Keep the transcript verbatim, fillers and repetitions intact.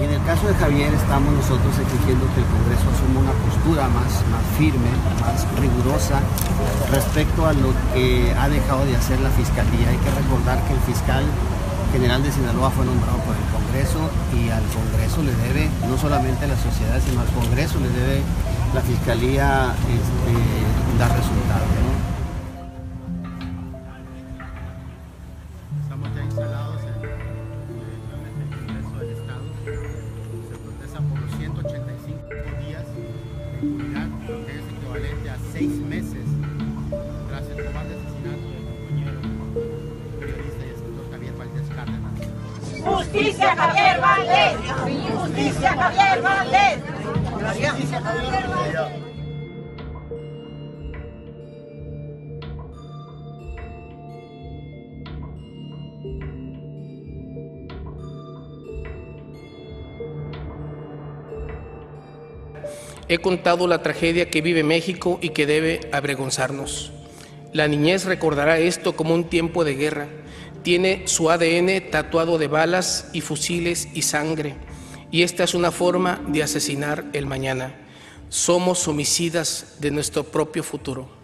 Y en el caso de Javier estamos nosotros exigiendo que el Congreso asuma una postura más, más firme, más rigurosa respecto a lo que ha dejado de hacer la Fiscalía. Hay que recordar que el fiscal general de Sinaloa fue nombrado por el Congreso y al Congreso le debe, no solamente a la sociedad, sino al Congreso le debe la Fiscalía este, dar resultados, ¿no? Estamos ya instalados en, en el Congreso del Estado. Se protesta por los ciento ochenta y cinco días de impunidad, lo que es equivalente a seis meses tras el cobarde asesinato del compañero periodista y escritor Javier Valdez Cárdenas. ¡Justicia, Javier Valdez! ¡Justicia, Javier Valdez! Gracias. Justicia, Javier Valdez. He contado la tragedia que vive México y que debe avergonzarnos. La niñez recordará esto como un tiempo de guerra. Tiene su A D N tatuado de balas y fusiles y sangre. Y esta es una forma de asesinar el mañana. Somos homicidas de nuestro propio futuro.